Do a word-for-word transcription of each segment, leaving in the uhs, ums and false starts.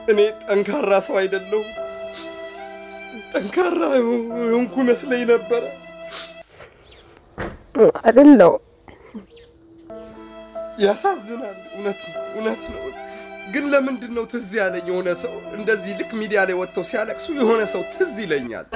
እኔ ጠንካራ ሰው አይደለሁ ጠንካራ ሆንኩ መስለኝ ነበር አይደለው ያሳዝናል እውነት እውነት ነው ግን ለምንድን ነው ትዝ ያለኝ የሆነ ሰው እንደዚህ ልክ ሚዲያ ላይ ወጥቶ ሲያለቅሱ የሆነ ሰው ትዝ ይለኛል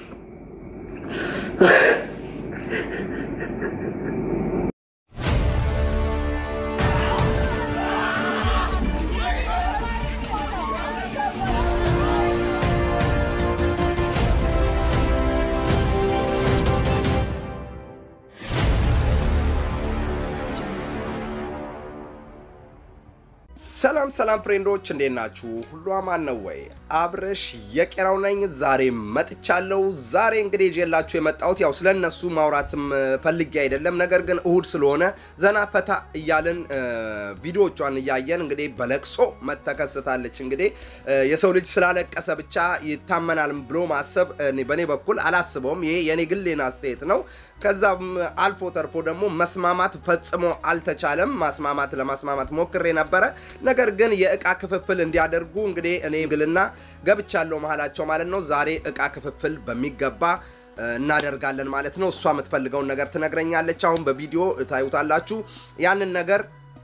ሰላም ሰላም ፍሬንዶች እንዴት ናችሁ ሁሉ አማን ነው ወይ አብረሽ የቄራው ነኝ ዛሬ መጥቻለሁ ዛሬ እንግዲህ ጀላችሁ የመጣሁት ያው ስለነሱ ማውራትም ፈልጌ አይደለም ነገር ግን እሁድ ስለሆነ ዘና ፈታ እያልን ቪዲዮዎቿን ያያየን እንግዲህ በለቅሶ መተከስታለች እንግዲህ የሰው ልጅ ስላለቀሰ ብቻ ይታመናል ብሎ ማሰብ እኔ በኔ በኩል አላስበውም ይሄ የኔ ግሌና አስተያየት ነው ከዛም አልፎ ተርፎ ደግሞ መስማማት ፈጽሞ አልተቻለም ማስማማት ለማስማማት ሞክሬ ነበር ነገር ግን የእቃ ክፍፍል እንዲያደርጉ እንግዲህ እኔ ግልና ገብቻለሁ መሐላቸው ማለት ነው ዛሬ እቃ ክፍፍል በሚገባ እናደርጋለን ማለት ነው እሷ የምትፈልገው ነገር ትነግረኛለች አሁን በቪዲዮ ታዩታላችሁ ያንን ነገር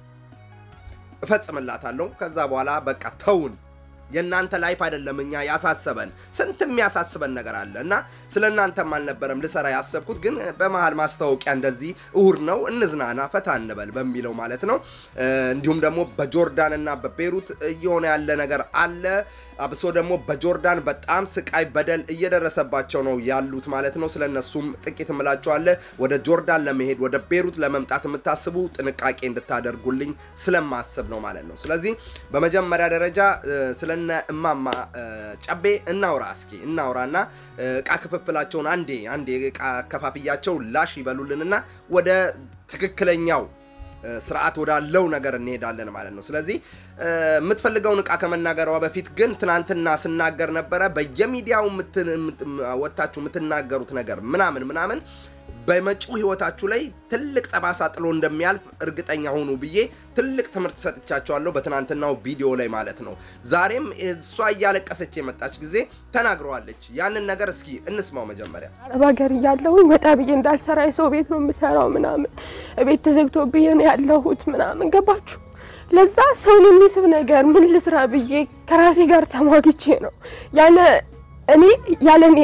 እፈጽምላታለሁ ከዛ በኋላ በቃ ተውን የናንተ ላይፍ አይደለምኛ ያሳሰበን ስንትም ያሳስበን ነገር አለና ስለናንተ ማልነበረም ልሰራ ያሰብኩት ግን በመሃል ማስተዋወቂያ እንደዚህ እሁር ነው እንዝናና ፈታ እንበል በሚለው ማለት ነው እንዲሁም ደግሞ በጆርዳንና በቤሩት እየሆነ ያለ ነገር አለ አብሶ ደግሞ በጆርዳን በጣም ስቃይ በደል እየደረሰባቸው ነው ያሉት ማለት ነው ስለነሱም ጥቂት ምላቸዋለ ወደ ጆርዳን ለመሄድ ወደ ቤሩት ለመምጣት የምታስቡ ጥንቃቄ እንድታደርጉልኝ ስለማሰብ ነው ማለት ነው ስለዚህ በመጀመሪያ ደረጃ ስለ እማማ ጨቤ እናውራ እስኪ እናውራና እቃ ክፍፍላቸውን አንዴ አንዴ እቃ ከፋፍያቸው ላሽ ይበሉልንና ወደ ትክክለኛው ስርዓት ወዳለው ነገር እንሄዳለን ማለት ነው ስለዚህ የምትፈልገውን እቃ ከመናገሯ በፊት ግን ትናንትና ስናገር ነበር በየሚዲያው ወጣችሁ የምትናገሩት ነገር ምናምን ምናምን በመጪው ህይወታችሁ ላይ ትልቅ ጠባሳ ጥሎ እንደሚያልፍ እርግጠኛ ሆኑ ብዬ ትልቅ ትምርት ሰጥቻቸዋለሁ በትናንትናው ቪዲዮ ላይ ማለት ነው ዛሬም እሷ ያለቀሰች የመጣች ጊዜ ተናግረዋለች ያንን ነገር እስኪ እንስማው መጀመሪያ አረብ ሀገር ያለው ወጣ ብዬ እንዳልሰራ የሰው ቤት ነው የምሰራው ምናምን ቤት ተዘግቶብኝ ነው ያለሁት ምናምን ገባችሁ ለዛ ሰው የሚስብ ነገር ምን ልስራ ብዬ ከራሴ ጋር ተሟግቼ ነው ያለ እኔ ያለኔ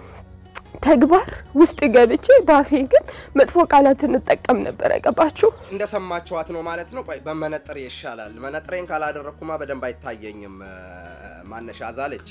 ተግባር ውስጥ ገብቼ ባፌ ግን መጥፎ ቃላትን ተጠቀም ነበር ገባችሁ እንደሰማችኋት ነው ማለት ነው ቆይ በመነጥር ይሻላል መነጥሬን ካላደረኩማ በደንብ አይታየኝም ማነሻ አዛለች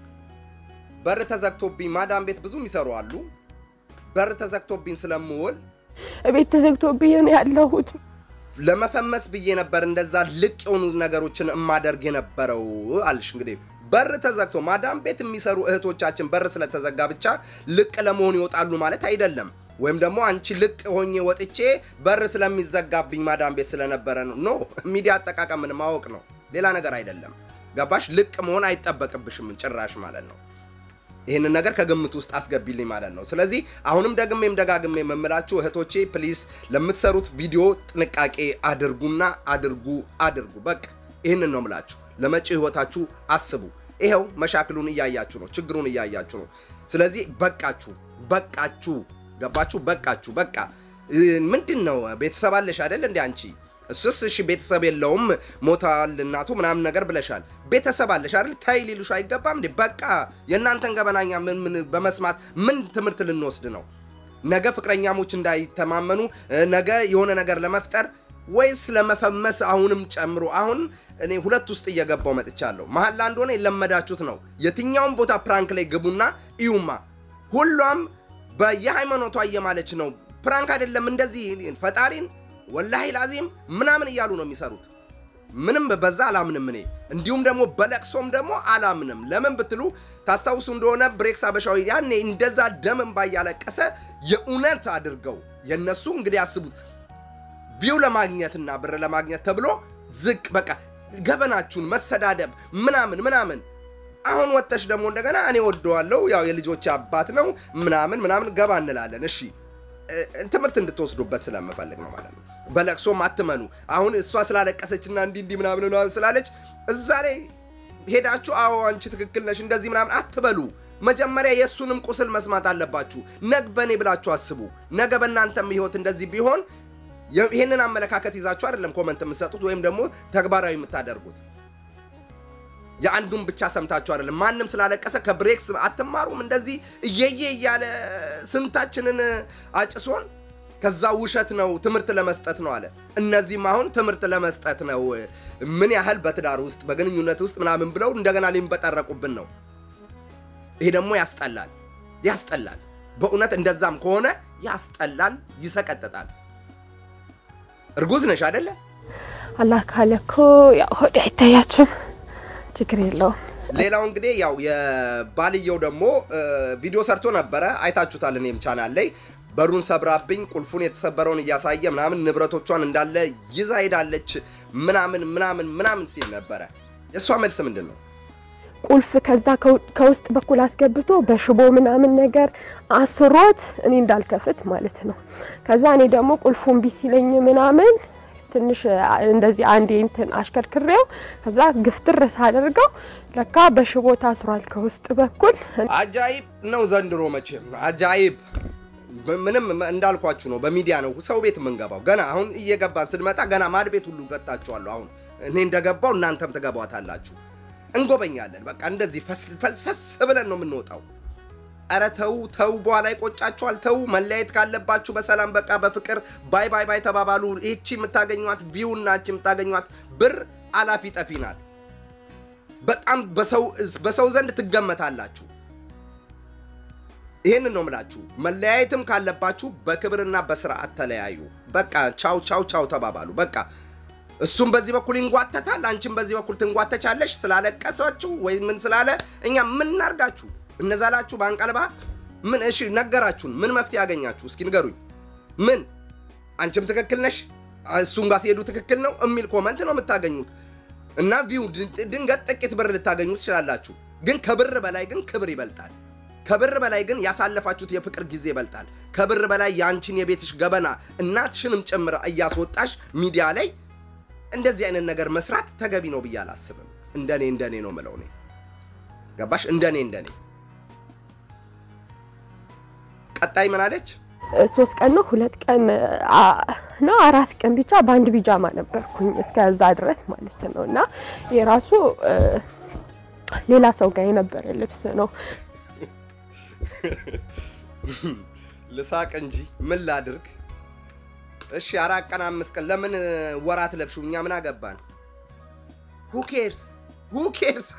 በር ተዘግቶብኝ ማዳም ቤት ብዙ የሚሰሩ አሉ በር ተዘግቶብኝ ስለምውል ቤት ተዘግቶብኝ ነው ያለሁት ለመፈመስ ብዬ ነበር እንደዛ ልቅ የሆኑ ነገሮችን እማደርግ የነበረው አልሽ እንግዲህ በር ተዘግቶ ማዳም ቤት የሚሰሩ እህቶቻችን በር ስለተዘጋ ብቻ ልቅ ለመሆን ይወጣሉ ማለት አይደለም ወይም ደግሞ አንቺ ልቅ ሆኜ ወጥቼ በር ስለሚዘጋብኝ ማዳም ቤት ስለነበረ ነው ሚዲያ አጠቃቀምን ማወቅ ነው ሌላ ነገር አይደለም ገባሽ ልቅ መሆን አይጠበቅብሽም ጭራሽ ማለት ነው ይሄንን ነገር ከግምት ውስጥ አስገቢልኝ ማለት ነው ስለዚህ አሁንም ደግሜም ደጋግሜ መምላችሁ እህቶቼ ፕሊዝ ለምትሰሩት ቪዲዮ ጥንቃቄ አድርጉና አድርጉ አድርጉ በቃ ይሄንን ነው ምላችሁ ለመጪው ህይወታችሁ አስቡ ይሄው መሻክሉን እያያችሁ ነው ችግሩን እያያችሁ ነው ስለዚህ በቃችሁ በቃችሁ ገባችሁ በቃችሁ በቃ ምንድነው ቤተሰብ አለሽ አይደል እንዴ አንቺ እሱስ እሺ ቤተሰብ የለውም ሞታል እናቱ ምናምን ነገር ብለሻል ቤተሰብ አለሽ አይደል ታይ ሊሉሽ አይገባም እንዴ በቃ የናንተን ገበናኛ ምን ምን በመስማት ምን ትምርት ልንወስድ ነው ነገ ፍቅረኛሞች እንዳይተማመኑ ነገ የሆነ ነገር ለመፍጠር ወይስ ለመፈመስ አሁንም ጨምሮ አሁን እኔ ሁለት ውስጥ እየገባው መጥቻለሁ መሐላ እንደሆነ ይለመዳችሁት ነው የትኛውን ቦታ ፕራንክ ላይ ግቡና ኢዩማ ሁሉም በየሃይማኖቷ እየማለች ነው ፕራንክ አይደለም እንደዚህ ፈጣሪን ወላሂ ላዚም ምናምን ይያሉ ነው የሚሰሩት ምንም በዛ አላምንም እኔ እንዲሁም ደግሞ በለቅሶም ደግሞ አላምንም ለምን ብትሉ ታስታውሱ እንደሆነ ብሬክስ አበሻው ያኔ እንደዛ ደምን ባያለቀሰ የኡነት አድርገው የነሱ እንግዲህ ያስቡት ቪው ለማግኘትና ብር ለማግኘት ተብሎ ዝቅ በቃ ገበናችሁን መሰዳደብ ምናምን ምናምን አሁን ወጥተሽ ደግሞ እንደገና እኔ ወደዋለሁ ያው የልጆች አባት ነው ምናምን ምናምን ገባ እንላለን እሺ ትምርት እንድትወስዱበት ስለምፈልግ ነው ማለት ነው በለቅሶ ማትመኑ አሁን እሷ ስላለቀሰችና እንዲ እንዲ ምናምን ነው ስላለች እዛ ላይ ሄዳችሁ አዎ አንቺ ትክክል ነሽ እንደዚህ ምናምን አትበሉ መጀመሪያ የሱንም ቁስል መስማት አለባችሁ ነገ በኔ ብላችሁ አስቡ ነገ በእናንተም ህይወት እንደዚህ ቢሆን ይሄንን አመለካከት ይዛችሁ አይደለም ኮሜንት የምትሰጡት ወይም ደግሞ ተግባራዊ የምታደርጉት ያንዱን ብቻ ሰምታችሁ አይደለም ማንንም ስላለቀሰ ከብሬክስ አትማሩም እንደዚህ እየየ ያለ ስንታችንን አጭሶን ከዛ ውሸት ነው ትምርት ለመስጠት ነው አለ እነዚህ ማሁን ትምርት ለመስጠት ነው ምን ያህል በትዳር ውስጥ በግንኙነት ውስጥ ምናምን ብለው እንደገና ሊንበጠረቁብን ነው ይሄ ደግሞ ያስጠላል ያስጠላል በእውነት እንደዛም ከሆነ ያስጠላል ይሰቀጥጣል እርጉዝ ነሽ አይደለ አላህ ካለኮ ያው ሆዴ አይታያችሁ ችግር የለው ሌላው እንግዲህ ያው የባልየው ደግሞ ቪዲዮ ሰርቶ ነበር አይታችሁታል እኔም ቻናል ላይ በሩን ሰብራብኝ ቁልፉን የተሰበረውን ያሳየ ምናምን ንብረቶቿን እንዳለ ይዛ ሄዳለች ምናምን ምናምን ምናምን ሲል ነበር የሷ መልስ ምንድነው ቁልፍ ከዛ ከውስጥ በኩል አስገብቶ በሽቦ ምናምን ነገር አስሮት እኔ እንዳልከፍት ማለት ነው ከዛ እኔ ደግሞ ቁልፉን ቢሲለኝ ምናምን ትንሽ እንደዚህ አንዴ እንትን አሽከርክሬው ከዛ ግፍትር ሳደርገው ለካ በሽቦ ታስሯል ከውስጥ በኩል አጃይብ ነው ዘንድሮ መቼም አጃይብ ምንም እንዳልኳችሁ ነው በሚዲያ ነው ሰው ቤት መንገባው ገና አሁን እየገባን ስንመጣ ገና ማድ ቤት ሁሉ ገጣችኋለሁ አሁን እኔ እንደገባው እናንተም ተገባዋታላችሁ እንጎበኛለን በቃ እንደዚህ ፈልሰስ ብለን ነው የምንወጣው አረ ተው ተው በኋላ ይቆጫችኋል ተው መለየት ካለባችሁ በሰላም በቃ በፍቅር ባይ ባይ ባይ ተባባሉ እቺ የምታገኙት ቪውና እቺ የምታገኙት ብር አላፊ ጠፊናት በጣም በሰው በሰው ዘንድ ትገመታላችሁ ይሄንን ነው የምላችሁ መለያየትም ካለባችሁ በክብርና በስርዓት ተለያዩ በቃ ቻው ቻው ቻው ተባባሉ በቃ እሱም በዚህ በኩል እንጓተታል አንቺም በዚህ በኩል ትንጓተቻለሽ ስላለቀሳችሁ ወይ ምን ስላለ እኛ ምን እናርጋችሁ እነዛላችሁ ባንቀልባ ምን እሺ ነገራችሁን ምን መፍትሄ ያገኛችሁ እስኪ ንገሩኝ ምን አንቺም ትክክል ነሽ እሱም ጋር ሲሄዱ ትክክል ነው እሚል ኮሜንት ነው የምታገኙት እና ቪው ድንገት ጥቂት ብር ልታገኙ ትችላላችሁ ግን ከብር በላይ ግን ክብር ይበልጣል ከብር በላይ ግን ያሳለፋችሁት የፍቅር ጊዜ ይበልጣል ከብር በላይ ያንቺን የቤትሽ ገበና እናትሽንም ጨምራ እያስወጣሽ ሚዲያ ላይ እንደዚህ አይነት ነገር መስራት ተገቢ ነው ብዬ አላስብም እንደኔ እንደኔ ነው ማለት ነው ገባሽ እንደኔ እንደኔ ቀጣይ ምን አለች ሶስት ቀን ነው ሁለት ቀን ነው አራት ቀን ብቻ ባንድ ቢጃማ ነበርኩኝ እስከዛ ድረስ ማለት ነውና የራሱ ሌላ ሰው ጋር የነበረ ልብስ ነው ልሳቅ እንጂ ምን ላድርግ እሺ አራት ቀን አምስት ቀን ለምን ወራት ለብሹኛ ምን አገባን who cares who cares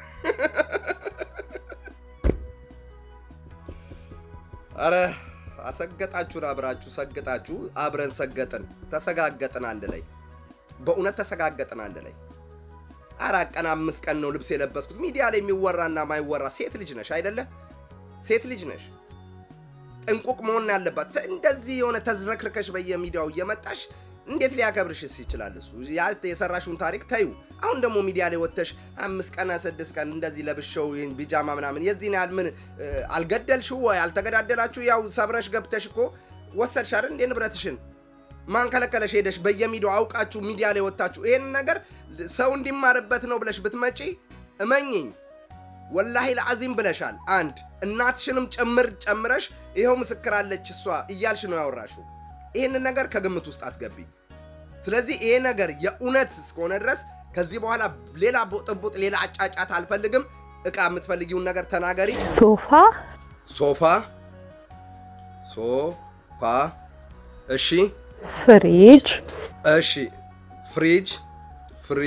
አረ አሰገጣችሁ አብራችሁ ሰገጣችሁ አብረን ሰገጠን ተሰጋገጠን አንድ ላይ በእውነት ተሰጋገጠን አንድ ላይ አራት ቀን አምስት ቀን ነው ልብስ የለበስኩት ሚዲያ ላይ የሚወራና ማይወራ ሴት ልጅ ነሽ አይደለ ሴት ልጅ ነሽ እንቁቅ መሆን ያለባት እንደዚህ የሆነ ተዝረክርከሽ በየሚዲያው እየመጣሽ እንዴት ሊያከብርሽ ይችላል እሱ ያልተ የሰራሽውን ታሪክ ታዩ አሁን ደግሞ ሚዲያ ላይ ወጥተሽ አምስት ቀን ስድስት ቀን እንደዚህ ለብሽው ይሄን ቢጃማ ምናምን የዚህን ያህል ምን አልገደልሽው ወይ አልተገዳደላችሁ ያው ሰብረሽ ገብተሽ እኮ ወሰድሽ አይደል እንደ ንብረትሽን ማን ከለከለሽ ሄደሽ በየሚዲያው አውቃችሁ ሚዲያ ላይ ወጣችሁ ይሄን ነገር ሰው እንዲማርበት ነው ብለሽ ብትመጪ እመኚኝ ወላሂ ለአዚም ብለሻል አንድ እናትሽንም ጨምር ጨምረሽ ይሄው ምስክራለች እሷ እያልሽ ነው ያወራሽው ይሄን ነገር ከግምት ውስጥ አስገቢ ስለዚህ ይሄ ነገር የኡነት እስከሆነ ድረስ ከዚህ በኋላ ሌላ ቦጥቦጥ ሌላ አጫጫት አልፈልግም እቃ የምትፈልጊውን ነገር ተናገሪ ሶፋ ሶፋ ሶፋ እሺ ፍሪጅ እሺ ፍሪጅ ፍሪ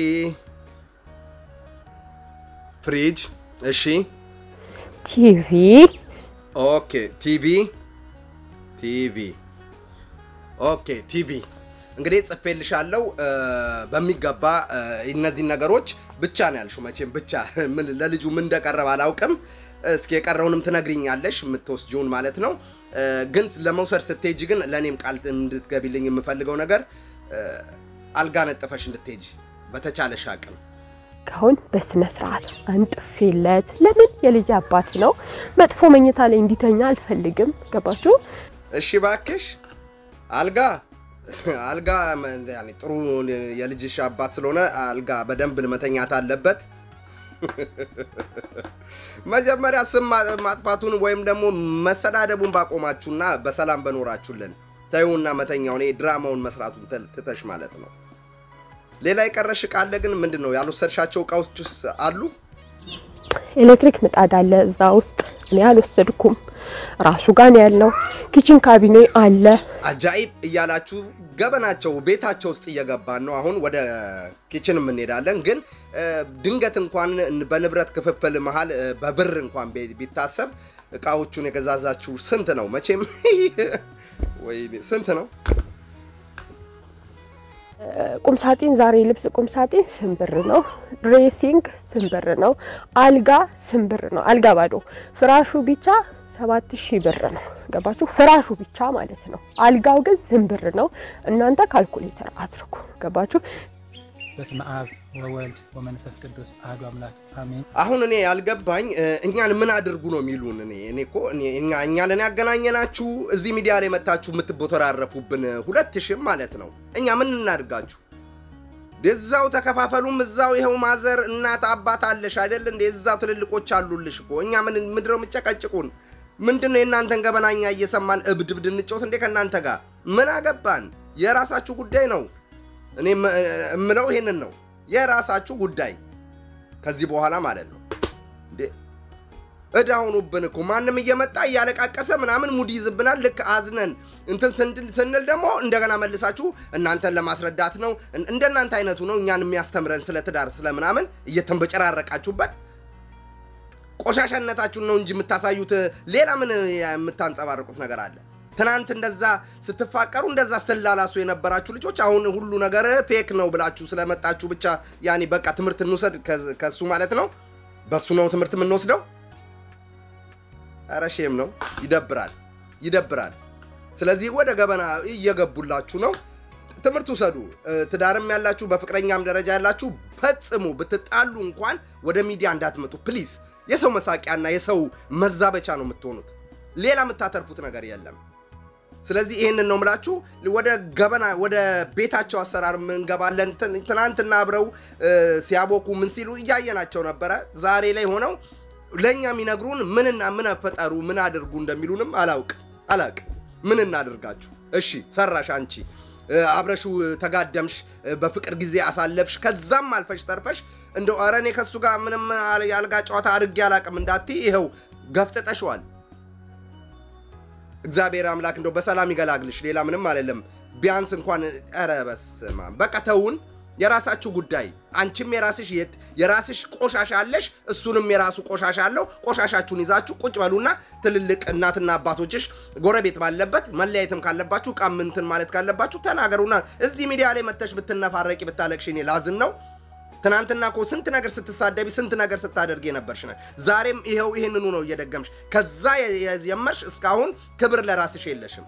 ፍሪጅ እሺ ቲቪ ኦኬ ቲቪ ቲቪ ኦኬ ቲቪ እንግዲህ ጽፌልሻለሁ በሚገባ እነዚህ ነገሮች ብቻ ነው ያልሽው መቼም ብቻ ምን ለልጁ ምን እንደቀረበ አላውቅም እስኪ የቀረውንም ትነግሪኛለሽ የምትወስጂውን ማለት ነው ግን ለመውሰድ ስትሄጂ ግን ለኔም ቃል እንድትገቢልኝ የምፈልገው ነገር አልጋ ነጥፈሽ እንድትሄጂ በተቻለሽ አቅም ካሁን በስነ ስርዓት አንጥፌለት ለምን የልጅ አባት ነው መጥፎ መኝታ ላይ እንዲተኛ አልፈልግም ገባችሁ እሺ ባክሽ አልጋ አልጋ ያኔ ጥሩ የልጅሽ አባት ስለሆነ አልጋ በደንብ መተኛት አለበት መጀመሪያ ስም ማጥፋቱን ወይም ደግሞ መሰዳደቡን ባቆማችሁና በሰላም በኖራችሁልን ታዩና መተኛው ነው ድራማውን መስራቱን ተተሽ ማለት ነው ሌላ ይቀርሽ ቃል ግን ምንድነው ያልወሰድሻቸው ቃውስስ አሉ ኤሌክትሪክ ምጣድ አለ እዛ ውስጥ እኔ አልወሰድኩም ራሱ ጋር ነው ያለው ኪችን ካቢኔ አለ አጃኢብ እያላችሁ ገበናቸው ቤታቸው ውስጥ እየገባን ነው አሁን ወደ ኪችን ምን እንሄዳለን ግን ድንገት እንኳን በንብረት ክፍፍል መሃል በብር እንኳን ቢታሰብ እቃዎቹን የገዛዛችሁ ስንት ነው መቼም ወይ ስንት ነው ቁም ሳጥን ዛሬ ልብስ ቁም ሳጥን ስንብር ነው ድሬሲንግ ስንብር ነው አልጋ ስንብር ነው አልጋ ባዶ ፍራሹ ብቻ ሰባት ሺህ ብር ነው ገባችሁ ፍራሹ ብቻ ማለት ነው አልጋው ግን ስንብር ነው እናንተ ካልኩሌተር አድርጉ ገባችሁ በስመ አብ ወወልድ ወመንፈስ ቅዱስ አሐዱ አምላክ አሜን አሁን እኔ ያልገባኝ እኛን ምን አድርጉ ነው የሚሉን እኔ እኔኮ እኛ እኛ ለኔ ያገናኘናችሁ እዚህ ሚዲያ ላይ መጣችሁ የምትቦተራረፉብን ሁለት ሺህ ማለት ነው እኛ ምን እናድርጋችሁ ደዛው ተከፋፈሉም እዛው ይሄው ማዘር እናት አባት አለሽ አይደል እንዴ እዛው ትልልቆች አሉልሽ እኮ እኛ ምን ምድረው ምጨቀጭቁን ምንድነው እናንተን ገበናኛ እየሰማን እብድብድ እንጨውት እንዴ ከናንተ ጋር ምን አገባን የራሳችሁ ጉዳይ ነው እኔ እምለው ይሄንን ነው የራሳችሁ ጉዳይ ከዚህ በኋላ ማለት ነው እንዴ እዳውኑብን እኮ ማንንም እየመጣ ያለቃቀሰ ምናምን ሙድ ይዝብናል ልክ አዝነን እንትን ስንል ደግሞ እንደገና መልሳችሁ እናንተን ለማስረዳት ነው እንደናንተ አይነቱ ነው እኛን የሚያስተምረን ስለ ትዳር ስለ ምናምን እየተንበጨራረቃችሁበት ቆሻሻነታችሁን ነው እንጂ የምታሳዩት ሌላ ምን የምታንጸባርቁት ነገር አለ ትናንት እንደዛ ስትፋቀሩ እንደዛ ስተላላሱ የነበራችሁ ልጆች አሁን ሁሉ ነገር ፌክ ነው ብላችሁ ስለመጣችሁ ብቻ ያኒ በቃ ትምርት እንውሰድ ከሱ ማለት ነው በሱ ነው ትምርት ምን ወስደው አራሼም ነው ይደብራል ይደብራል ስለዚህ ወደ ገበና እየገቡላችሁ ነው ትምርት ወሰዱ ትዳርም ያላችሁ በፍቅረኛም ደረጃ ያላችሁ ፈጽሙ ብትጣሉ እንኳን ወደ ሚዲያ እንዳትመጡ ፕሊዝ የሰው መሳቂያና የሰው መዛበቻ ነው የምትሆኑት ሌላ የምታተርፉት ነገር የለም ስለዚህ ይሄንን ነው ምላችሁ ወደ ገበና ወደ ቤታቸው አሰራር እንገባለን ትናንትና አብረው ሲያቦኩ ምን ሲሉ ያያያናቸው ነበር ዛሬ ላይ ሆነው ለኛ የሚነግሩን ምንና ምን አፈጣሩ ምን አድርጉ እንደሚሉንም አላውቅ አላውቅ ምን እናድርጋችሁ እሺ ሰራሽ አንቺ አብረሹ ተጋደምሽ በፍቅር ጊዜ አሳለፍሽ ከዛም አልፈሽ ተርፈሽ እንደው አረኔ ከሱ ጋር ምንም ያልጋ ጨዋታ አድርጌ ያላቀም እንዳቲ ይሄው ገፍተጠሽዋል እግዚአብሔር አምላክ እንደው በሰላም ይገላግልሽ ሌላ ምንም አይደለም ቢያንስ እንኳን አረበስማ በቃ ተውን የራሳችሁ ጉዳይ አንቺም የራስሽ የራስሽ ቆሻሻ አለሽ እሱንም የራሱ ቆሻሻ አለው ቆሻሻችሁን ይዛችሁ ቁጭ በሉና ትልልቅ እናትና አባቶችሽ ጎረቤት ባለበት መለያየትም ካለባችሁ ቃምንትን ማለት ካለባችሁ ተናገሩና እዚህ ሚዲያ ላይ መተሽ ብትነፋረቂ ብታለቅሽኝ ላዝን ነው ትናንትና እኮ ስንት ነገር ስትሳደቢ ስንት ነገር ስታደርጊ ነበርሽ ነው ዛሬም ይሄው ይሄንኑ ነው እየደገምሽ ከዛ የመርሽ እስካሁን ክብር ለራስሽ የለሽም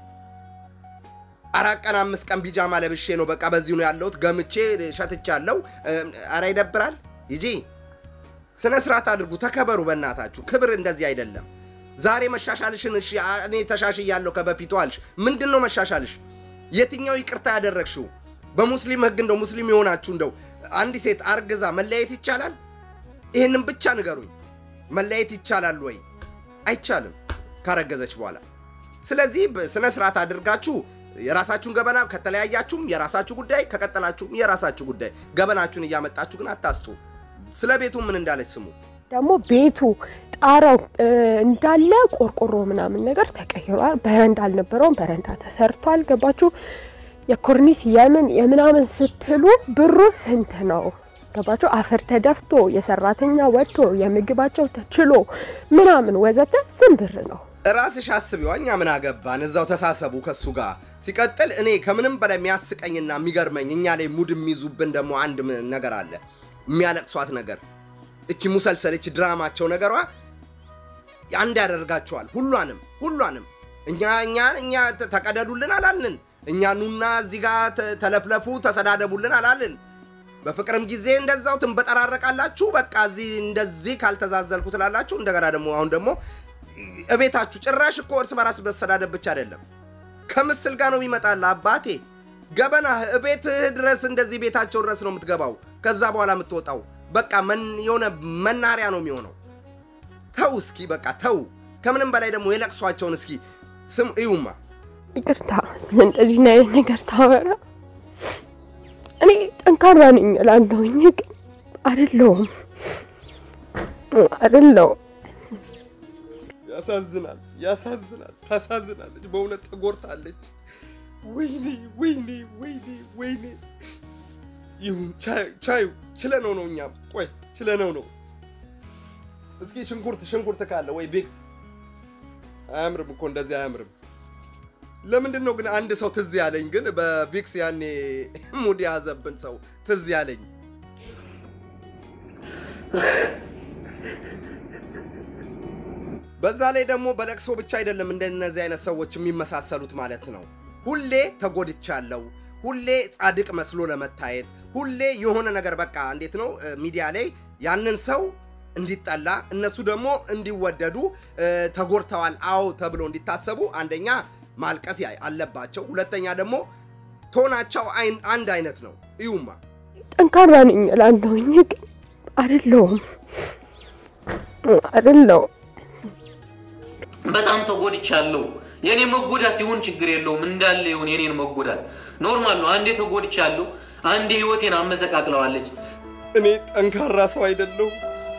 አራቀና አምስት ቀን ቢጃማ ለብሼ ነው በቃ በዚሁ ነው ያለውት ገምቼ ሸትቻለሁ አራ ይደብራል ይጂ ስነ ስርዓት አድርጉ ተከበሩ በእናታችሁ ክብር እንደዚህ አይደለም ዛሬ መሻሻልሽን እሺ እኔ ተሻሽያለሁ ከበፊቱ አልሽ ምንድነው መሻሻልሽ የትኛው ይቅርታ ያደረግሽው በሙስሊም ህግ እንደው ሙስሊም ይሆናችሁ እንደው አንዲ ሴት አርግዛ መለየት ይቻላል ይሄንን ብቻ ንገሩኝ መለየት ይቻላል ወይ አይቻልም ካረገዘች በኋላ ስለዚህ ስነ ስርዓት አድርጋችሁ የራሳችሁን ገበና ከተለያያችሁም የራሳችሁ ጉዳይ ከቀጠላችሁም የራሳችሁ ጉዳይ ገበናችሁን ያመጣችሁ ግን አታስጡ ስለቤቱ ምን እንዳለች ስሙ ደግሞ ቤቱ ጣራው እንዳለ ቆርቆሮ ምናምን ነገር ተቀይሯል በረንዳ አልነበረውም በረንዳ ተሰርቷል ገባችሁ የኮርኒስ የምን የምናምን ስትሉ ብሩ ስንት ነው ገባችሁ አፈር ተደፍቶ የሰራተኛ ወጥቶ የምግባቸው ተችሎ ምናምን ወዘተ ስንት ብር ነው ራስሽ አስቢው እኛ ምን አገባን እዛው ተሳሰቡ ከሱ ጋር ሲቀጥል እኔ ከምንም በላይ የሚያስቀኝና የሚገርመኝ እኛ ላይ ሙድ የሚይዙብን ደግሞ አንድ ነገር አለ የሚያለቅሷት ነገር እቺ ሙሰልሰል እቺ ድራማቸው ነገሯ አንድ ያደርጋቸዋል ሁሉንም ሁሉንም እኛ እኛ እኛ ተቀደዱልን አላልን እኛ ኑና እዚህ ጋር ተለፍለፉ ተሰዳደቡልን አላልን በፍቅርም ጊዜ እንደዛው ትንበጠራረቃላችሁ በቃ እዚህ እንደዚህ ካልተዛዘልኩ ትላላችሁ እንደገና ደግሞ አሁን ደግሞ እቤታችሁ ጭራሽ እኮ እርስ በራስ በሰዳደብ ብቻ አይደለም ከምስል ጋር ነው የሚመጣላ አባቴ ገበና እቤት ድረስ እንደዚህ ቤታቸው ድረስ ነው የምትገባው ከዛ በኋላ የምትወጣው በቃ ምን የሆነ መናሪያ ነው የሚሆነው ተው እስኪ በቃ ተው ከምንም በላይ ደግሞ የለቅሷቸውን እስኪ ስም እዩማ ይቅርታ ስለዚህ ነው ነገር ሳወራ እኔ ጠንካራ ነኝ እላለሁኝ ግን አይደለሁም አይደለሁ ያሳዝናል ያሳዝናል ታሳዝናለች በእውነት ተጎርታለች ወይኔ ወይኔ ወይኔ ወይኔ ይሁን ቻይ ቻይ ችለነው ነው እኛ ቆይ ችለነው ነው እስኪ ሽንኩርት ሽንኩርት ካለ ወይ ቢክስ አያምርም እኮ እንደዚህ አያምርም ለምንድን ነው ግን አንድ ሰው ትዝ ያለኝ ግን በቢክስ ያኔ ሙድ ያዘብን ሰው ትዝ ያለኝ በዛ ላይ ደግሞ በለቅሶ ብቻ አይደለም እንደነዚህ አይነት ሰዎች የሚመሳሰሉት ማለት ነው ሁሌ ተጎድቻለሁ ሁሌ ጻድቅ መስሎ ለመታየት ሁሌ የሆነ ነገር በቃ እንዴት ነው ሚዲያ ላይ ያንን ሰው እንዲጣላ እነሱ ደግሞ እንዲወደዱ ተጎርተዋል አው ተብሎ እንዲታሰቡ አንደኛ ማልቀስ አለባቸው ሁለተኛ ደግሞ ቶናቸው አንድ አይነት ነው እዩማ ጠንካራ ነኝ እላለሁኝ ግን አይደለሁም አይደለሁ በጣም ተጎድቻለሁ የኔ መጎዳት ይሁን ችግር የለውም እንዳለ ይሁን የኔን መጎዳት ኖርማል ነው አንዴ ተጎድቻለሁ አንዴ ህይወቴን አመሰቃቅለዋለች እኔ ጠንካራ ሰው አይደለሁ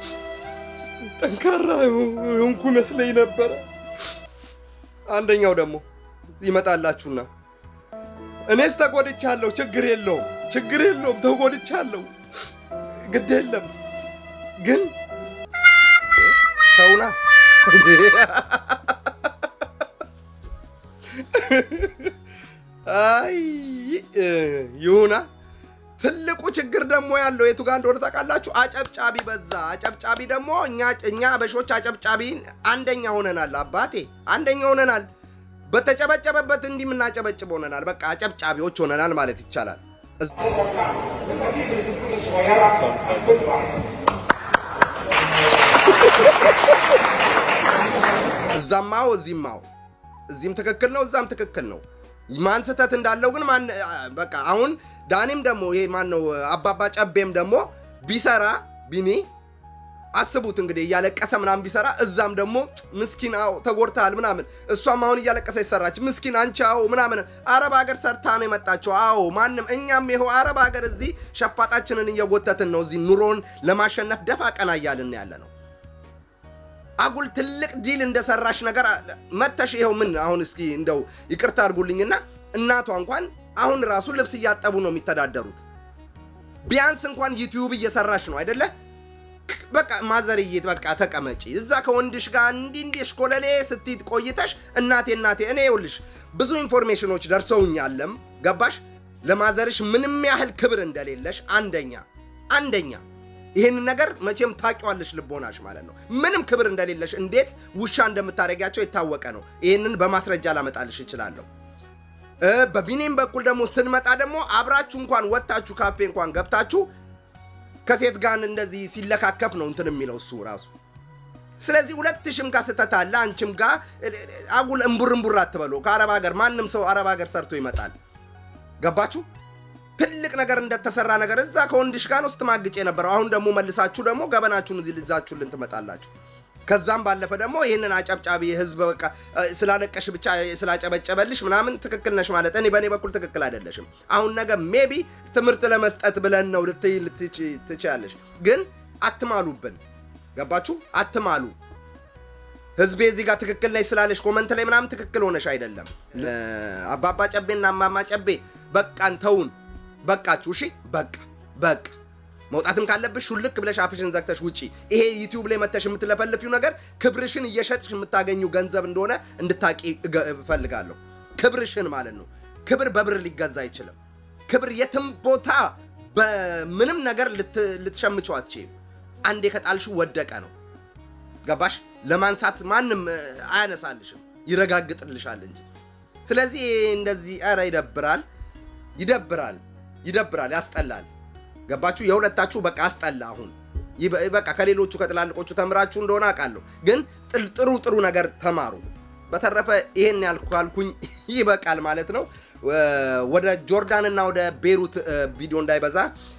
ጠንካራ እንኩ መስለኝ ነበር አንደኛው ደግሞ ይመጣላችሁና እኔስ ተጎድቻለሁ ችግር የለውም ችግር የለውም ተጎድቻለሁ ግድ የለም ግን ሰውና አይ ይሁና ትልቁ ችግር ደግሞ ያለው የቱ ጋር እንደሆነ ታውቃላችሁ አጨብጫቢ በዛ አጨብጫቢ ደግሞ እኛ እኛ በሾች አጨብጫቢ አንደኛ ሆነናል አባቴ አንደኛ ሆነናል በተጨበጨበበት እንዲህ ምናጨበጭብ ሆነናል በቃ አጨብጫቢዎች ሆነናል ማለት ይቻላል እዛማው እዚህማው እዚህም ትክክል ነው እዛም ትክክል ነው ማን ስተት እንዳለው ግን ማን በቃ አሁን ዳኒም ደግሞ ይሄ ማን ነው አባባ ጨቤም ደግሞ ቢሰራ ቢኒ አስቡት እንግዲህ ያለቀሰ ምናም ቢሰራ እዛም ደግሞ ምስኪናው ተጎርታል ምናምን እሷም አሁን ያለቀሰ ይሰራች ምስኪን አንቻው ምናምን አረብ ሀገር ሰርታ ነው የመጣቸው አዎ ማንንም እኛም ይሄው አረብ ሀገር እዚህ ሸፋጣችንን እየጎተትን ነው እዚህ ኑሮን ለማሸነፍ ደፋ ቀና ያልን ያለ ነው አጉል ትልቅ ዲል እንደሰራሽ ነገር መተሽ ይሄው ምን አሁን እስኪ እንደው ይቅርታ አድርጉልኝና እናቷ እንኳን አሁን ራሱ ልብስ ያጠቡ ነው የሚተዳደሩት ቢያንስ እንኳን ዩቲዩብ እየሰራሽ ነው አይደለ በቃ ማዘርዬ በቃ ተቀመጪ እዛ ከወንድሽ ጋር እንዲ እንዲ ሽኮለሌ ስትይት ቆይተሽ እናቴ እናቴ እኔ ይውልሽ ብዙ ኢንፎርሜሽኖች ደርሰውኛልም ገባሽ ለማዘርሽ ምንም ያህል ክብር እንደሌለሽ አንደኛ አንደኛ ይሄን ነገር መቼም ታቂዋለሽ ልቦናሽ ማለት ነው ምንም ክብር እንደሌለሽ እንዴት ውሻ እንደምታረጋቸው ይታወቀ ነው ይሄንን በማስረጃ ላመጣልሽ ይችላል እ በቢኔም በኩል ደግሞ ስንመጣ ደግሞ አብራችሁ እንኳን ወጣችሁ ካፌ እንኳን ገብታችሁ ከሴት ጋር እንደዚህ ሲለካከፍ ነው እንትን የሚለው እሱ ራሱ ስለዚህ ሁለትሽም ጋር ስተታለ አንቺም ጋር አጉል እንቡር እንቡር አትበሉ ከአረብ ሀገር ማንንም ሰው አረብ ሀገር ሰርቶ ይመጣል ገባችሁ ትልቅ ነገር እንደተሰራ ነገር እዛ ከወንድሽ ጋር ነው ስትማግጭ የነበረው አሁን ደግሞ መልሳችሁ ደግሞ ገበናችሁን እዚህ ልዛችሁልን ትመጣላችሁ ከዛም ባለፈ ደግሞ ይሄንን አጨብጫቢ ህዝብ በቃ ስላለቀሽ ብቻ ስላጨበጨበልሽ ምናምን ትክክል ነሽ ማለት እኔ በኔ በኩል ትክክል አይደለሽም አሁን ነገ ሜቢ ትምርት ለመስጠት ብለን ነው ልትይ ልትቻለሽ ግን አትማሉብን ገባችሁ አትማሉ ህዝብ እዚህ ጋር ትክክል ነሽ ስላለሽ ኮሜንት ላይ ምናምን ትክክል ሆነሽ አይደለም አባባ ጨቤና ማማ ጨቤ በቃን ተውን በቃችሁ እሺ በቃ በቃ መውጣትም ካለብሽ ሁልክ ብለሽ አፍሽን ዘግተሽ ውጪ ይሄ ዩቲዩብ ላይ መተሽ የምትለፈልፊው ነገር ክብርሽን እየሸጥሽ የምታገኙ ገንዘብ እንደሆነ እንድታቂ ፈልጋለሁ ክብርሽን ማለት ነው ክብር በብር ሊገዛ አይችልም ክብር የትም ቦታ በምንም ነገር ልትሸምጪው አትችይም አንዴ ከጣልሽ ወደቀ ነው ገባሽ ለማንሳት ማንም አያነሳልሽም ይረጋግጥልሻል እንጂ ስለዚህ እንደዚህ አረ ይደብራል ይደብራል ይደብራል ያስጠላል ገባችሁ የሁለታችሁ በቃ አስጠላ አሁን በቃ ከሌሎቹ ከጥላልቆቹ ተምራችሁ እንደሆነ አቃለሁ ግን ጥሩ ጥሩ ነገር ተማሩ በተረፈ ይሄን ያልኳልኩኝ ይበቃል ማለት ነው ወደ ጆርዳንና ወደ ቤሩት ቪዲዮ እንዳይበዛ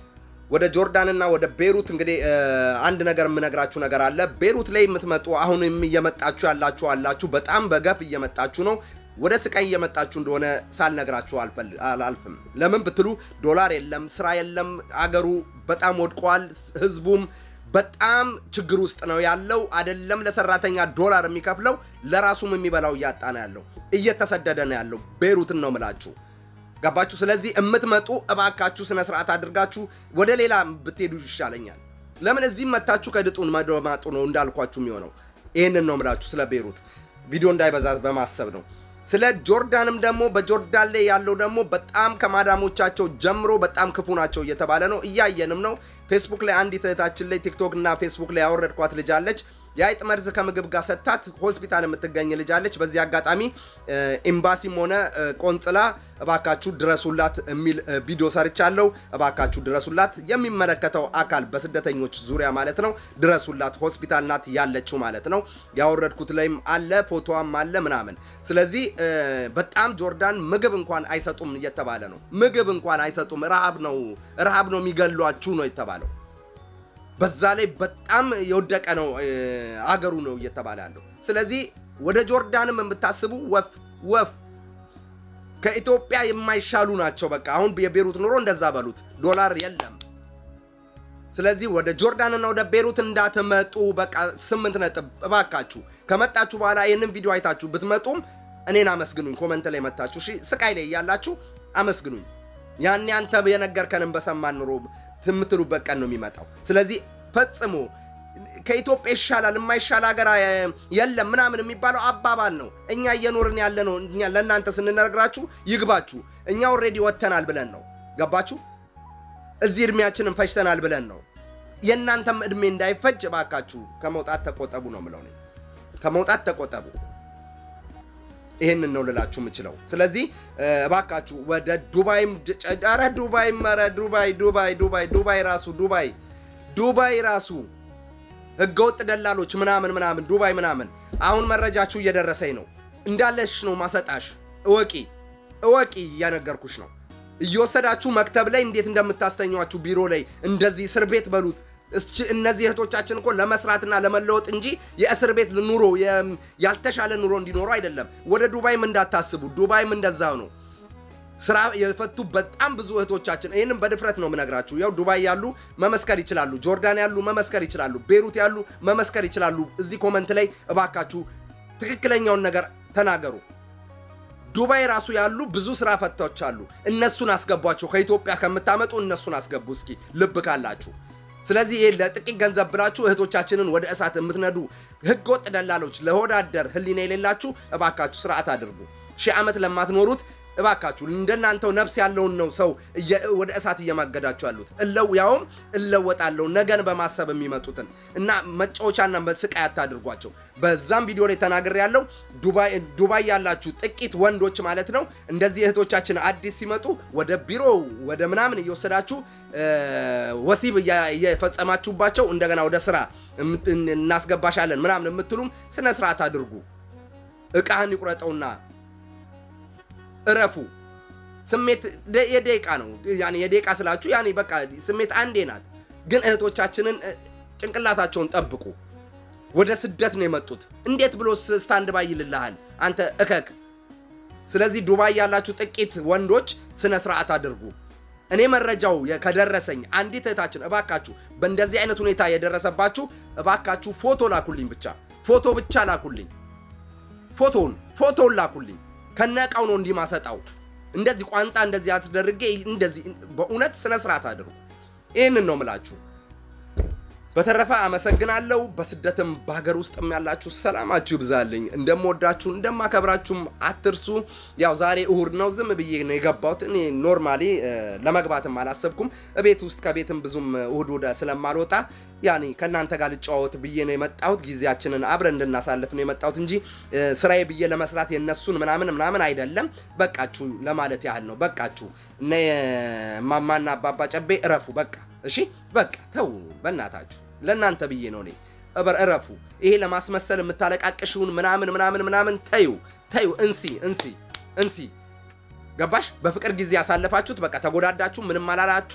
ወደ ጆርዳንና ወደ ቤሩት እንግዲህ አንድ ነገር የምነግራችሁ ነገር አለ ቤሩት ላይ የምትመጡ አሁንም እየመጣችሁ ያላችሁ አላችሁ በጣም በገፍ እየመጣችሁ ነው ወደ ስቃይ እየመጣችሁ እንደሆነ ሳልነግራችሁ አልፈልም ለምን ብትሉ ዶላር የለም ስራ የለም አገሩ በጣም ወድቋል ህዝቡም በጣም ችግር ውስጥ ነው ያለው አይደለም ለሰራተኛ ዶላር የሚከፍለው ለራሱም የሚበላው ያጣ ነው ያለው እየተሰደደ ነው ያለው ቤሩትን ነው ምላችሁ ገባችሁ ስለዚህ እምትመጡ እባካችሁ ስነ ስርዓት አድርጋችሁ ወደ ሌላ ብትሄዱ ይሻለኛል ለምን እዚህ መታችሁ ከድጡን ማዶማጡ ነው እንዳልኳችሁ የሚሆነው ይሄንን ነው ምላችሁ ስለ ቤሩት ቪዲዮ እንዳይበዛ በማሰብ ነው ስለ ጆርዳንም ደግሞ በጆርዳን ላይ ያለው ደግሞ በጣም ከማዳሞቻቸው ጀምሮ በጣም ክፉ ናቸው እየተባለ ነው እያየንም ነው ፌስቡክ ላይ አንዲት እህታችን ላይ ቲክቶክ እና ፌስቡክ ላይ ያወረድኳት ልጅ አለች ያይጥ መርዝ ከምግብ ጋር ሰጣት ሆስፒታል የምትገኝ ልጅ አለች በዚህ አጋጣሚ ኤምባሲም ሆነ ቆንጽላ እባካችሁ ድረሱላት የሚል ቪዲዮ ሰርቻለሁ እባካችሁ ድረሱላት የሚመለከተው አካል በስደተኞች ዙሪያ ማለት ነው ድረሱላት ሆስፒታል ናት ያለችው ማለት ነው ያወረድኩት ላይም አለ ፎቶዋም አለ ምናምን ስለዚህ በጣም ጆርዳን ምግብ እንኳን አይሰጡም እየተባለ ነው ምግብ እንኳን አይሰጡም ረሃብ ነው ረሃብ ነው የሚገሏችሁ ነው የተባለው በዛ ላይ በጣም የወደቀ ነው አገሩ ነው እየተባለ ያለው ስለዚህ ወደ ጆርዳንም የምታስቡ ወፍ ወፍ ከኢትዮጵያ የማይሻሉ ናቸው በቃ አሁን የቤሩት ኑሮ እንደዛ በሉት ዶላር የለም ስለዚህ ወደ ጆርዳንና ወደ ቤሩት እንዳትመጡ በቃ ስምንት ነጥብ እባካችሁ ከመጣችሁ በኋላ ይሄንን ቪዲዮ አይታችሁ ብትመጡም እኔን አመስግኑኝ ኮሜንት ላይ መጣችሁ እሺ ስቃይ ላይ ያላችሁ አመስግኑኝ ያን ያንተ የነገርከንም በሰማን ኑሮ ትምትሉበት ቀን ነው የሚመጣው ስለዚህ ፈጽሞ ከኢትዮጵያ ይሻላል የማይሻል ሀገር የለም ምናምን የሚባለው አባባል ነው እኛ እየኖርን ያለ ነው እኛ ለእናንተ ስንነግራችሁ ይግባችሁ እኛ ኦሬዲ ወተናል ብለን ነው ገባችሁ እዚህ እድሜያችንን ፈጅተናል ብለን ነው የእናንተም እድሜ እንዳይፈጅ ባካችሁ ከመውጣት ተቆጠቡ ነው ምለው ነው ከመውጣት ተቆጠቡ ይሄንን ነው ልላችሁ የምችለው ስለዚህ እባካችሁ ወደ ዱባይም ኧረ ዱባይ ኧረ ዱባይ ዱባይ ዱባይ ዱባይ ራሱ ዱባይ ዱባይ ራሱ ህገወጥ ደላሎች ምናምን ምናምን ዱባይ ምናምን አሁን መረጃችሁ እየደረሰኝ ነው እንዳለሽ ነው ማሰጣሽ እወቂ እወቂ ያነገርኩሽ ነው እየወሰዳችሁ መክተብ ላይ እንዴት እንደምታስተኛዋችሁ ቢሮ ላይ እንደዚህ እስር ቤት በሉት እነዚህ እህቶቻችን እኮ ለመስራትና ለመለወጥ እንጂ የእስር ቤት ኑሮ ያልተሻለ ኑሮ እንዲኖሩ አይደለም ወደ ዱባይም እንዳታስቡ ዱባይም እንደዛው ነው ስራ የፈቱ በጣም ብዙ እህቶቻችን ይሄንን በድፍረት ነው ምነግራችሁ ያው ዱባይ ያሉ መመስከር ይችላሉ ጆርዳን ያሉ መመስከር ይችላሉ ቤሩት ያሉ መመስከር ይችላሉ እዚህ ኮሜንት ላይ እባካችሁ ትክክለኛውን ነገር ተናገሩ ዱባይ ራሱ ያሉ ብዙ ስራ ፈታዎች አሉ እነሱን አስገቧቸው ከኢትዮጵያ ከመታመጡ እነሱን አስገቡ እስኪ ልብ ካላችሁ ስለዚህ ይሄ ለጥቂት ገንዘብ ብላችሁ እህቶቻችንን ወደ እሳት የምትነዱ ህገወጥ ደላሎች ለሆዳደር ህሊና የሌላችሁ እባካችሁ ስርዓት አድርጉ ሺህ ዓመት ለማትኖሩት እባካችሁ እንደናንተው ነፍስ ያለውን ነው ሰው ወደ እሳት እየማገዳችሁ ያሉት እለው ያውም እለወጣለው ነገን በማሰብ የሚመጡትን እና መጫወቻና መስቃይ አታድርጓቸው በዛም ቪዲዮ ላይ ተናግሬ ያለው ዱባይ ዱባይ ያላችሁ ጥቂት ወንዶች ማለት ነው እንደዚህ እህቶቻችን አዲስ ሲመጡ ወደ ቢሮ ወደ ምናምን እየወሰዳችሁ ወሲብ እየፈጸማችሁባቸው እንደገና ወደ ስራ እናስገባሻለን ምናምን የምትሉም ስነ ስርዓት አድርጉ እቃህን ይቁረጠውና እረፉ ስሜት የደቂቃ ነው ያኒ የደቂቃ ስላችሁ ያኒ በቃ ስሜት አንዴ ናት ግን እህቶቻችንን ጭንቅላታቸውን ጠብቁ ወደ ስደት ነው የመጡት እንዴት ብሎ ስታንድ ባይ ይልልሃል አንተ እከክ ስለዚህ ዱባይ ያላችሁ ጥቂት ወንዶች ስነ ስርዓት አድርጉ እኔ መረጃው ከደረሰኝ አንዲት እህታችን እባካችሁ በእንደዚህ አይነት ሁኔታ የደረሰባችሁ እባካችሁ ፎቶ ላኩልኝ ብቻ ፎቶ ብቻ ላኩልኝ ፎቶን ፎቶን ላኩልኝ ከነቃው ነው እንዲማሰጣው እንደዚህ ቋንጣ እንደዚህ አትደርጌ እንደዚህ በእውነት ስነ ስርዓት አድርጉ ይሄንን ነው ምላችሁ በተረፈ አመሰግናለሁ በስደትም በሀገር ውስጥም ያላችሁ ሰላማችሁ ይብዛልኝ እንደምወዳችሁ እንደማከብራችሁም አትርሱ ያው ዛሬ እሁድ ነው ዝም ብዬ ነው የገባሁት እኔ ኖርማሊ ለመግባትም አላሰብኩም እቤት ውስጥ ከቤትም ብዙም እሁድ ወደ ስለማልወጣ ያኒ ከናንተ ጋር ልጫወት ብዬ ነው የመጣሁት ጊዜያችንን አብረን እንድናሳልፍ ነው የመጣሁት እንጂ ስራዬ ብዬ ለመስራት የነሱን ምናምን ምናምን አይደለም በቃችሁ ለማለት ያህል ነው በቃችሁ እነ ማማና አባባ ጨቤ እረፉ በቃ እሺ በቃ ተው በእናታችሁ ለናንተ ብዬ ነው እኔ እበር እረፉ ይሄ ለማስመሰል የምታለቃቅሽውን ምናምን ምናምን ምናምን ተዩ ተዩ እንሲ እንሲ እንሲ ገባሽ በፍቅር ጊዜ ያሳለፋችሁት በቃ ተጎዳዳችሁ ምንም አላላችሁ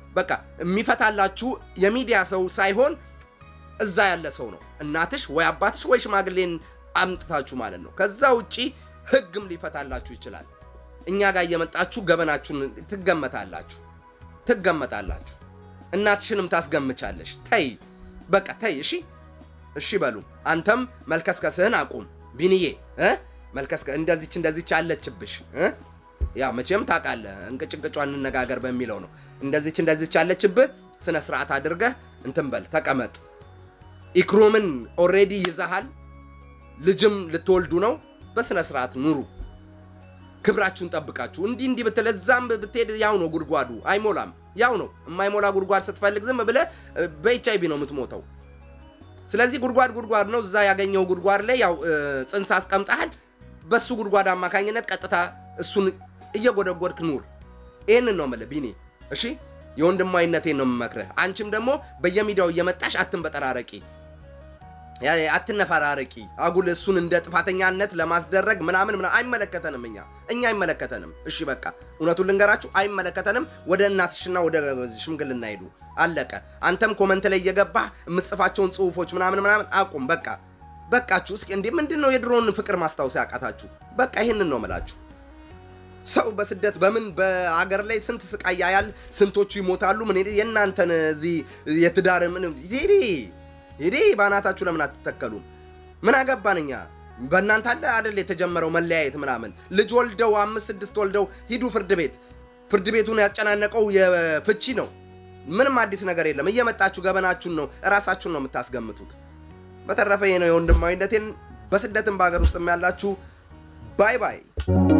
በቃ የሚፈታላችሁ የሚዲያ ሰው ሳይሆን እዛ ያለ ሰው ነው እናትሽ ወይ አባትሽ ወይ ሽማግሌን አምጥታችሁ ማለት ነው ከዛ ውጪ ህግም ሊፈታላችሁ ይችላል እኛ ጋር እየመጣችሁ ገበናችሁን ትገመታላችሁ ትገመታላችሁ እናትሽንም ታስገምቻለሽ ተይ በቃ ተይ እሺ እሺ በሉ አንተም መልከስከስህን አቁም ቢኒዬ እ መልከስከ እንደዚች እንደዚች አለችብሽ እ ያ መቼም ታውቃለህ እንቅጭቅጫን እንነጋገር በሚለው ነው እንደዚች እንደዚች አለችብህ ስነ ስርዓት አድርገህ እንትን በል ተቀመጥ ኢክሮምን ኦሬዲ ይዛሃል ልጅም ልትወልዱ ነው በስነ ስርዓት ኑሩ ክብራችሁን ጠብቃችሁ እንዲ እንዲ በተለዛም በትሄድ ያው ነው ጉርጓዱ አይሞላም ያው ነው የማይሞላ ጉርጓድ ስትፈልግ ዝም ብለ በኤችአይቪ ነው የምትሞተው ስለዚህ ጉርጓድ ጉርጓድ ነው እዛ ያገኘው ጉርጓድ ላይ ያው ጽንስ አስቀምጣል በሱ ጉርጓድ አማካኝነት ቀጥታ እሱን እየጎደጎድክ ኑር ይሄንን ነው ማለት ቢኒ እሺ የወንድማዊነቴን ነው መመክረህ አንቺም ደግሞ በየሚዲያው እየመጣሽ አትንበጠራረቂ ያ አትነፋራረቂ አጉል እሱን እንደ ጥፋተኛነት ለማስደረግ ምናምን ምና አይመለከተንም እኛ እኛ አይመለከተንም እሺ በቃ እውነቱን ልንገራችሁ አይመለከተንም ወደ እናትሽና ወደ ሽምግልና ሄዱ አለቀ አንተም ኮሜንት ላይ እየገባህ የምትጽፋቸውን ጽሁፎች ምናምን ምናምን አቁም በቃ በቃችሁ እስኪ እንዴ ምንድነው የድሮውን ፍቅር ማስታወስ ያቃታችሁ በቃ ይሄንን ነው መላችሁ ሰው በስደት በምን በአገር ላይ ስንት ስቃይ ያያል ስንቶቹ ይሞታሉ ምን የናንተን እዚ የትዳር ምን ይዲ ይዲ ባናታችሁ ለምን አትተከሉም ምን አገባንኛ በእናንተ አለ አይደል የተጀመረው መለያየት ምናምን ልጅ ወልደው አምስት ስድስት ወልደው ሂዱ ፍርድ ቤት ፍርድ ቤቱን ያጨናነቀው የፍቺ ነው ምንም አዲስ ነገር የለም እየመጣችሁ ገበናችሁን ነው ራሳችሁን ነው የምታስገምቱት በተረፈ ነው የወንድማዊነቴን በስደትም በአገር ውስጥም ያላችሁ ባይ ባይ